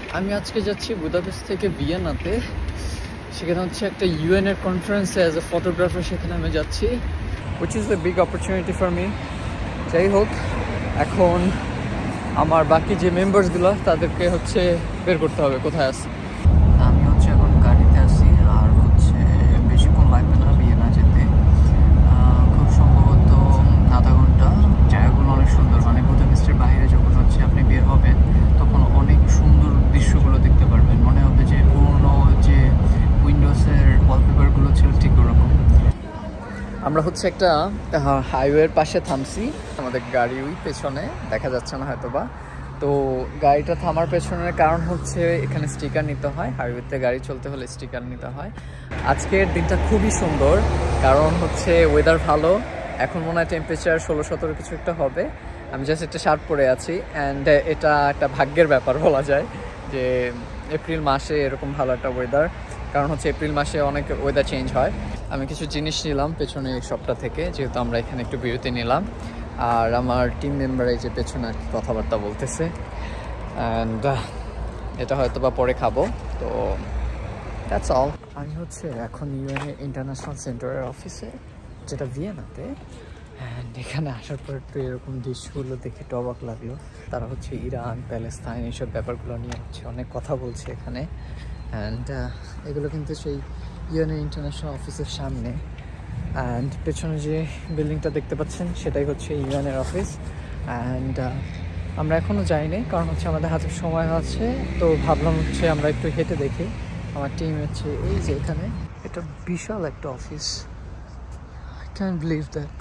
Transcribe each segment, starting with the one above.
আমি আজকে যাচ্ছি বুদাপেস্ট থেকে ভিয়েনাতে। সেখানে হচ্ছে একটা ইউএন এর কনফারেন্সে অ্যাজ এ ফটোগ্রাফার সেখানে আমি যাচ্ছি, which is a big opportunity for me. যাই হোক, এখন আমার বাকি যে মেম্বার্সগুলো তাদেরকে হচ্ছে বের করতে হবে কোথায় আছে। আমি হচ্ছে এখন গাড়িতে আছি, আর হচ্ছে বেশিক্ষণ লাগবে না ভিয়েনা যেতে, খুব সম্ভবত আধা ঘন্টা। জায়গাগুলো অনেক সুন্দর, মানে বুদাপেস্টের বাইরে যখন হচ্ছে আপনি বের হবেন তখন অনেক সুন্দর দৃশ্যগুলো দেখতে পারবেন। মনে হবে যে পুরনো যে উইন্ডোজের ওয়ালপেপারগুলো ছিল ঠিক ওরকম। আমরা হচ্ছে একটা হাইওয়ের পাশে থামছি, আমাদের গাড়ি ওই পেছনে দেখা যাচ্ছে না হয়তোবা। তো গাড়িটা থামার পেছনের কারণ হচ্ছে এখানে স্টিকার নিতে হয়, হাইওয়েতে গাড়ি চলতে হলে স্টিকার নিতে হয়। আজকের দিনটা খুবই সুন্দর, কারণ হচ্ছে ওয়েদার ভালো। এখন মনে হয় টেম্পারেচার 16-17 কিছু একটা হবে। আমি জাস্ট একটা শার্ট পরে আছি, অ্যান্ড এটা একটা ভাগ্যের ব্যাপার বলা যায় যে এপ্রিল মাসে এরকম ভালো একটা ওয়েদার, কারণ হচ্ছে এপ্রিল মাসে অনেক ওয়েদার চেঞ্জ হয়। আমি কিছু জিনিস নিলাম পেছনে এই শপটা থেকে, যেহেতু আমরা এখানে একটু বিরতি নিলাম। আর আমার টিম মেম্বার এই যে পেছনে আর কি কথাবার্তা বলতেছে, অ্যান্ড এটা হয়তো বা পরে খাবো। তো দ্যাটস অল। আমি হচ্ছে এখন ইউএন ইন্টারন্যাশনাল সেন্টারের অফিসে, যেটা ভিয়েনাতে। অ্যান্ড এখানে আসার পর একটু এরকম দৃশ্যগুলো দেখে একটু অবাক লাগলো। তারা হচ্ছে ইরান, প্যালেস্তাইন এইসব ব্যাপারগুলো নিয়ে হচ্ছে অনেক কথা বলছে এখানে। অ্যান্ড এগুলো কিন্তু সেই ইউএন ইন্টারন্যাশনাল অফিসের সামনে। অ্যান্ড পেছনে যে বিল্ডিংটা দেখতে পাচ্ছেন সেটাই হচ্ছে ইউএনের অফিস। অ্যান্ড আমরা এখনও যাইনি, কারণ হচ্ছে আমাদের হাতে সময় আছে। তো ভাবলাম হচ্ছে আমরা একটু হেঁটে দেখি। আমার টিম হচ্ছে এই যে এখানে, এটা বিশাল একটা office, I can't believe that,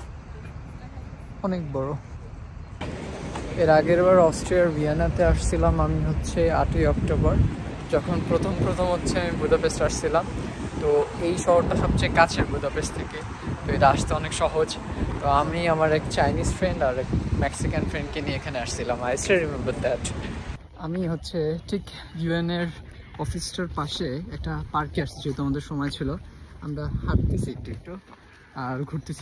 অনেক বড়। এর আগের বার অস্ট্রিয়ার ভিয়েনাতে আসছিলাম আমি হচ্ছে 8ই অক্টোবর, যখন প্রথম হচ্ছে আমি বুদাপেস্ট আসছিলাম। তো এই শহরটা সবচেয়ে কাছের বুদাপেস্ট থেকে, তো এটা আসতে অনেক সহজ। তো আমি আমার এক চাইনিজ ফ্রেন্ড আর এক মেক্সিকান ফ্রেন্ডকে নিয়ে এখানে আসছিলাম। I still remember that. আমি হচ্ছে ঠিক ইউএনের অফিসটার পাশে একটা পার্কে আসছি, যেহেতু আমাদের সময় ছিল। আমরা হাঁটতেছি একটু আর ঘুরতেছি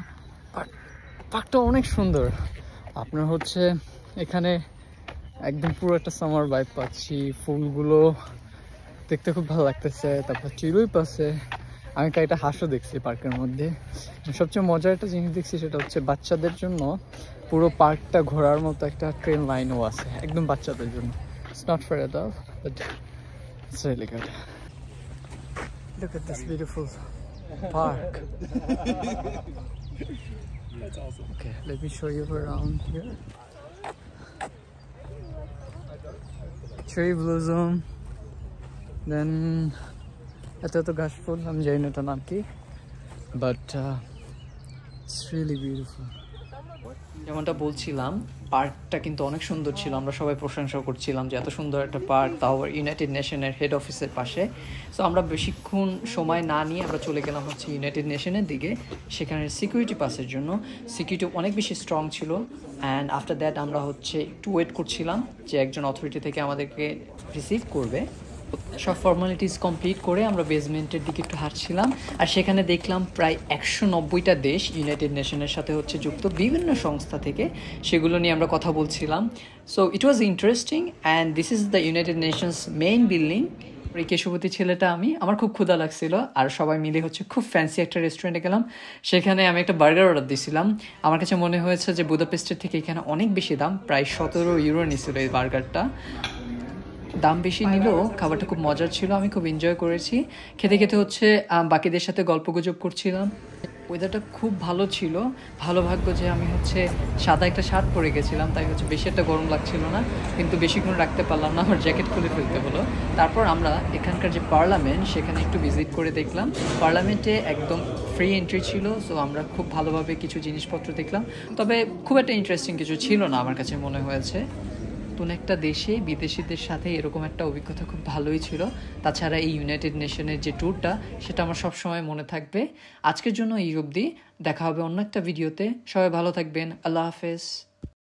পার্কটা অনেক সুন্দর। আপনার হচ্ছে এখানে একদম পুরো একটা সামার ভাইব পাচ্ছি, ফুলগুলো দেখতে খুব ভালো লাগতেছে। তারপর চিরুইপ আছে, আমি একটা হাঁসও দেখছি পার্কের মধ্যে। সবচেয়ে মজার একটা জিনিস দেখছি, সেটা হচ্ছে বাচ্চাদের জন্য পুরো পার্কটা ঘোরার মতো একটা ট্রেন লাইনও আছে, একদম বাচ্চাদের জন্য। It's not for adults, but it's really good. Look at this beautiful park. That's awesome. Okay, let me show you around here. Cherry blossom. Then এটা তো ঘাস ফুল, আমি জানি না এটার নাম কি, বাট ইটস রিয়েলি বিউটিফুল। যেমনটা বলছিলাম, পার্কটা কিন্তু অনেক সুন্দর ছিল। আমরা সবাই প্রশংসা করছিলাম যে এত সুন্দর একটা পার্ক, তাও ইউনাইটেড নেশনের হেড অফিসের পাশে। সো আমরা বেশিক্ষণ সময় না নিয়ে আমরা চলে গেলাম হচ্ছে ইউনাইটেড নেশনের দিকে, সেখানে সিকিউরিটি পাসের জন্য। সিকিউরিটি অনেক বেশি স্ট্রং ছিল। অ্যান্ড আফটার দ্যাট আমরা হচ্ছে একটু ওয়েট করছিলাম যে একজন অথরিটি থেকে আমাদেরকে রিসিভ করবে। সব ফর্মালিটিস কমপ্লিট করে আমরা বেসমেন্টের দিকে একটু হাঁটছিলাম, আর সেখানে দেখলাম প্রায় 190টা দেশ ইউনাইটেড নেশনের সাথে হচ্ছে যুক্ত, বিভিন্ন সংস্থা থেকে। সেগুলো নিয়ে আমরা কথা বলছিলাম। So it was interesting. And this is the United Nations main building. এই কেশবতী ছেলেটা আমার খুব ক্ষুধা লাগছিল, আর সবাই মিলে হচ্ছে খুব ফ্যান্সি একটা রেস্টুরেন্টে গেলাম। সেখানে আমি একটা বার্গার অর্ডার দিয়েছিলাম। আমার কাছে মনে হয়েছে যে বুদাপেস্টের থেকে এখানে অনেক বেশি দাম, প্রায় 17 ইউরো নিছিল এই বার্গারটা। দাম বেশি নিলেও খাবারটা খুব মজার ছিল, আমি খুব এনজয় করেছি। খেতে খেতে হচ্ছে বাকিদের সাথে গল্পগুজব করছিলাম। ওয়েদারটা খুব ভালো ছিল। ভালো ভাগ্য যে আমি হচ্ছে সাদা একটা শার্ট পরে গেছিলাম, তাই হচ্ছে বেশি একটা গরম লাগছিল না, কিন্তু বেশিক্ষণ রাখতে পারলাম না, আমার জ্যাকেট খুলে ফেলতে হলো। তারপর আমরা এখানকার যে পার্লামেন্ট সেখানে একটু ভিজিট করে দেখলাম। পার্লামেন্টে একদম ফ্রি এন্ট্রি ছিল, সো আমরা খুব ভালোভাবে কিছু জিনিসপত্র দেখলাম। তবে খুব একটা ইন্টারেস্টিং কিছু ছিল না আমার কাছে মনে হয়েছে। নতুন একটা দেশে বিদেশিদের সাথে এরকম একটা অভিজ্ঞতা খুব ভালোই ছিল। তাছাড়া এই ইউনাইটেড নেশনের যে ট্যুরটা, সেটা আমার সবসময় মনে থাকবে। আজকের জন্য এই অবধি, দেখা হবে অন্য একটা ভিডিওতে। সবাই ভালো থাকবেন, আল্লাহ হাফেজ।